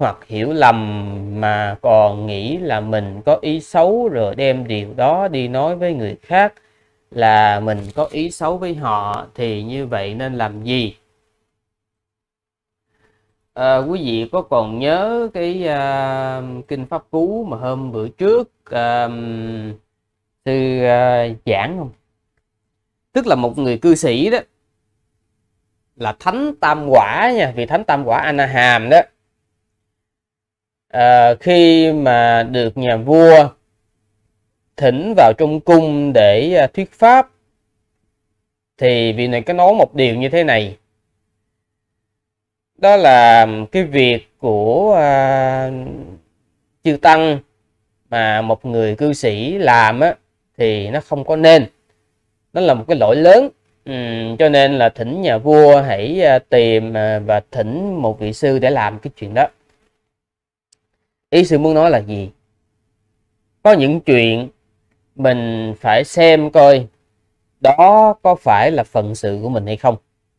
hoặc hiểu lầm mà còn nghĩ là mình có ý xấu, rồi đem điều đó đi nói với người khác là mình có ý xấu với họ, thì như vậy nên làm gì? Quý vị có còn nhớ cái kinh Pháp Cú mà hôm bữa trước sư giảng không? Tức là một người cư sĩ đó, là thánh tam quả nha, vị thánh tam quả A Na Hàm đó, khi mà được nhà vua thỉnh vào trong cung để thuyết pháp, thì vị này có nói một điều như thế này. Đó là cái việc của chư tăng mà một người cư sĩ làm á, thì nó không có nên, nó là một cái lỗi lớn. Cho nên là thỉnh nhà vua hãy tìm và thỉnh một vị sư để làm cái chuyện đó. Ý sư muốn nói là gì? Có những chuyện mình phải xem coi đó có phải là phận sự của mình hay không.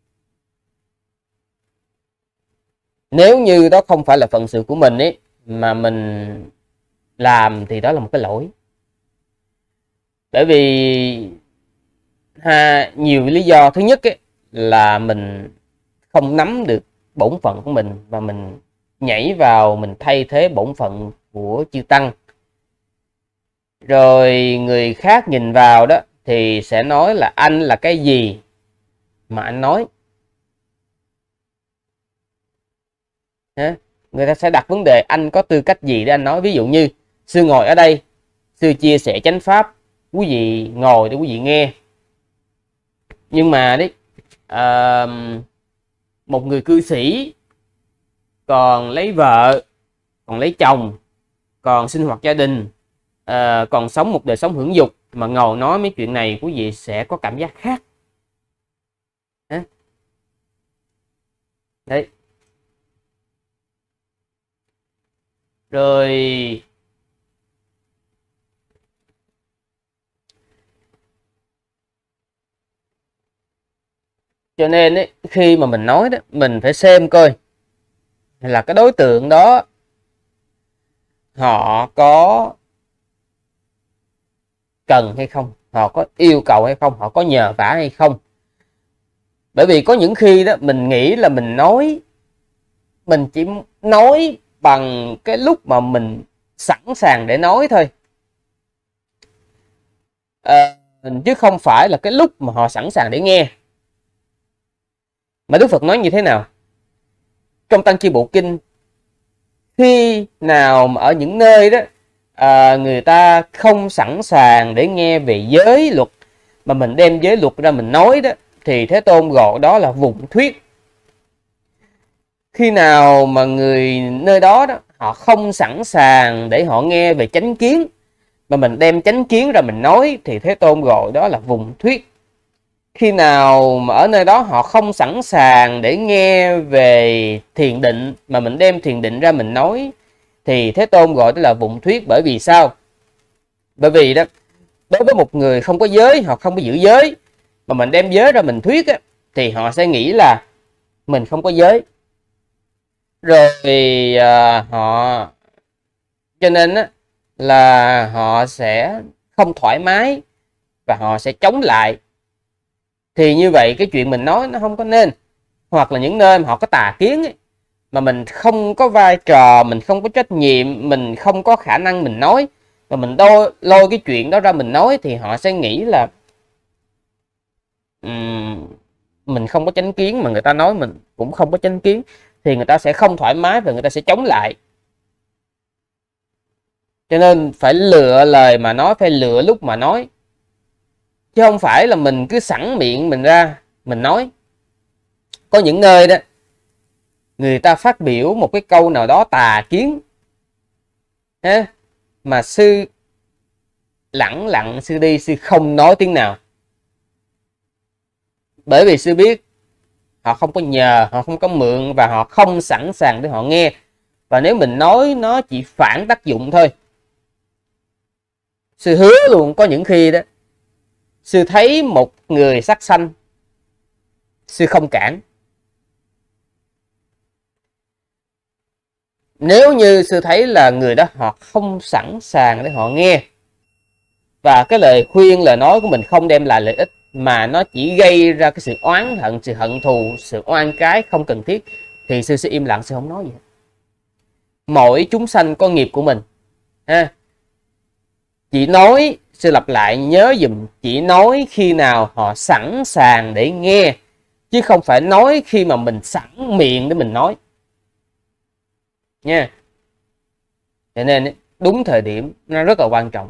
Nếu như đó không phải là phận sự của mình ấy, mà mình làm, thì đó là một cái lỗi. Bởi vì nhiều lý do. Thứ nhất ấy, là mình không nắm được bổn phận của mình, và mình nhảy vào mình thay thế bổn phận của chư tăng. Rồi người khác nhìn vào đó thì sẽ nói là anh là cái gì mà anh nói. Người ta sẽ đặt vấn đề anh có tư cách gì để anh nói. Ví dụ như sư ngồi ở đây, sư chia sẻ chánh pháp, quý vị ngồi để quý vị nghe. Nhưng mà đấy, một người cư sĩ còn lấy vợ, còn lấy chồng, còn sinh hoạt gia đình, còn sống một đời sống hưởng dục, mà ngồi nói mấy chuyện này, quý vị sẽ có cảm giác khác. Đấy. Rồi cho nên ấy, khi mà mình nói đó, mình phải xem coi là cái đối tượng đó họ có cần hay không, họ có yêu cầu hay không, họ có nhờ vả hay không. Bởi vì có những khi đó mình nghĩ là mình chỉ nói bằng cái lúc mà mình sẵn sàng để nói thôi, chứ không phải là cái lúc mà họ sẵn sàng để nghe. Mà Đức Phật nói như thế nào? Trong Tăng Chi Bộ Kinh, khi nào mà ở những nơi đó người ta không sẵn sàng để nghe về giới luật, mà mình đem giới luật ra mình nói đó, thì Thế Tôn gọi đó là vùng thuyết. Khi nào mà người nơi đó họ không sẵn sàng để họ nghe về chánh kiến, mà mình đem chánh kiến ra mình nói, thì Thế Tôn gọi đó là vùng thuyết. Khi nào mà ở nơi đó họ không sẵn sàng để nghe về thiền định, mà mình đem thiền định ra mình nói, thì Thế Tôn gọi đó là vùng thuyết. Bởi vì sao? Bởi vì đó, đối với một người không có giới, họ không có giữ giới, mà mình đem giới ra mình thuyết á, thì họ sẽ nghĩ là mình không có giới. Rồi thì họ, cho nên á, là họ sẽ không thoải mái và họ sẽ chống lại. Thì như vậy cái chuyện mình nói nó không có nên. Hoặc là những nơi mà họ có tà kiến ấy, mà mình không có vai trò, mình không có trách nhiệm, mình không có khả năng mình nói, mà mình lôi cái chuyện đó ra mình nói, thì họ sẽ nghĩ là mình không có chánh kiến, mà người ta nói mình cũng không có chánh kiến, thì người ta sẽ không thoải mái và người ta sẽ chống lại. Cho nên phải lựa lời mà nói, phải lựa lúc mà nói, chứ không phải là mình cứ sẵn miệng mình ra mình nói. Có những nơi đó người ta phát biểu một cái câu nào đó tà kiến, mà sư lẳng lặng sư đi, sư không nói tiếng nào. Bởi vì sư biết họ không có nhờ, họ không có mượn, và họ không sẵn sàng để họ nghe. Và nếu mình nói nó chỉ phản tác dụng thôi. Sư hứa luôn, có những khi đó sư thấy một người sát sanh, sư không cản. Nếu như sư thấy là người đó họ không sẵn sàng để họ nghe, và cái lời khuyên, lời nói của mình không đem lại lợi ích, mà nó chỉ gây ra cái sự oán hận, sự hận thù, sự oan cái không cần thiết, thì sư sẽ im lặng, sư không nói gì hết. Mỗi chúng sanh có nghiệp của mình ha. Chỉ nói, sư lặp lại nhớ dùm, chỉ nói khi nào họ sẵn sàng để nghe, chứ không phải nói khi mà mình sẵn miệng để mình nói nha. Cho nên đúng thời điểm nó rất là quan trọng.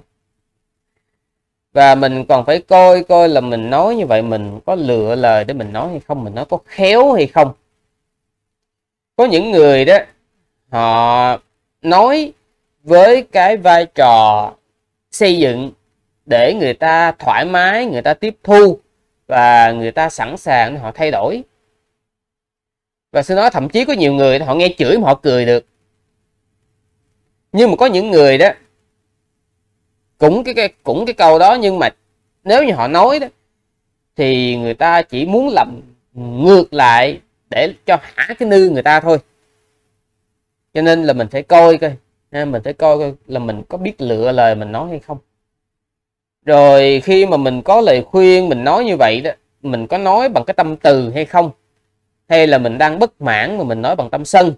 Và mình còn phải coi là mình nói như vậy mình có lựa lời để mình nói hay không, mình nói có khéo hay không. Có những người đó họ nói với cái vai trò xây dựng để người ta thoải mái, người ta tiếp thu và người ta sẵn sàng họ thay đổi. Và sư nói thậm chí có nhiều người họ nghe chửi mà họ cười được. Nhưng mà có những người đó cũng cái câu đó, nhưng mà nếu như họ nói đó thì người ta chỉ muốn làm ngược lại để cho hả cái nư người ta thôi. Cho nên là mình phải coi là mình có biết lựa lời mình nói hay không. Rồi khi mà mình có lời khuyên mình nói như vậy đó, mình có nói bằng cái tâm từ hay không, hay là mình đang bất mãn mà mình nói bằng tâm sân.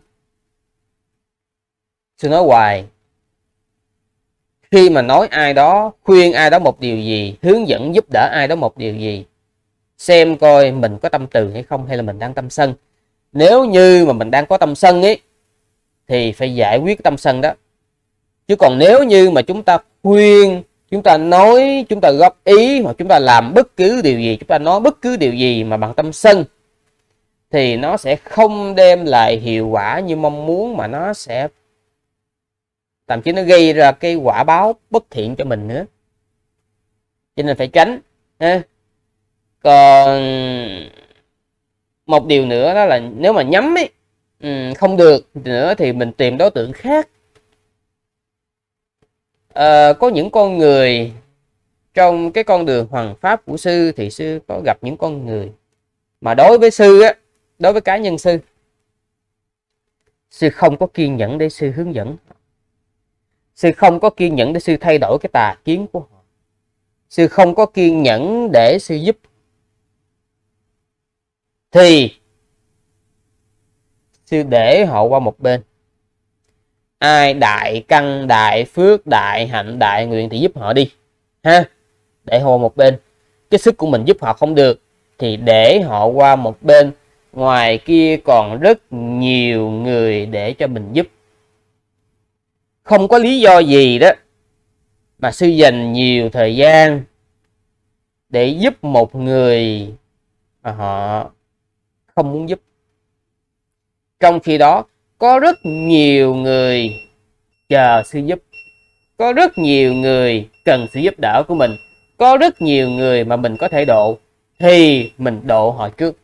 Sư nói hoài, khi mà nói ai đó, khuyên ai đó một điều gì, hướng dẫn giúp đỡ ai đó một điều gì, xem coi mình có tâm từ hay không, hay là mình đang tâm sân. Nếu như mà mình đang có tâm sân ấy thì phải giải quyết tâm sân đó. Chứ còn nếu như mà chúng ta khuyên, chúng ta nói, chúng ta góp ý, hoặc chúng ta làm bất cứ điều gì, chúng ta nói bất cứ điều gì mà bằng tâm sân, thì nó sẽ không đem lại hiệu quả như mong muốn, mà nó sẽ thậm chí nó gây ra cái quả báo bất thiện cho mình nữa. Cho nên phải tránh ha. Còn một điều nữa đó là nếu mà nhắm ấy không được nữa thì mình tìm đối tượng khác. Có những con người trong cái con đường hoằng pháp của sư thì sư có gặp những con người mà đối với sư á, đối với cá nhân sư không có kiên nhẫn để sư hướng dẫn, sư không có kiên nhẫn để sư thay đổi cái tà kiến của họ, sư không có kiên nhẫn để sư giúp, thì sư để họ qua một bên. Ai đại căn, đại phước, đại hạnh, đại nguyện thì giúp họ đi ha, để họ một bên. Cái sức của mình giúp họ không được thì để họ qua một bên. Ngoài kia còn rất nhiều người để cho mình giúp. Không có lý do gì đó mà sư dành nhiều thời gian để giúp một người mà họ không muốn giúp. Trong khi đó có rất nhiều người chờ sư giúp, có rất nhiều người cần sự giúp đỡ của mình, có rất nhiều người mà mình có thể độ, thì mình độ họ trước.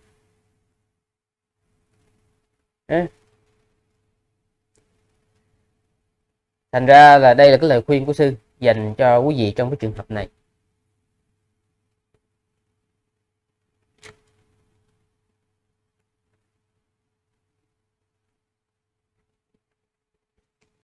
Thành ra là đây là cái lời khuyên của sư dành cho quý vị trong cái trường hợp này.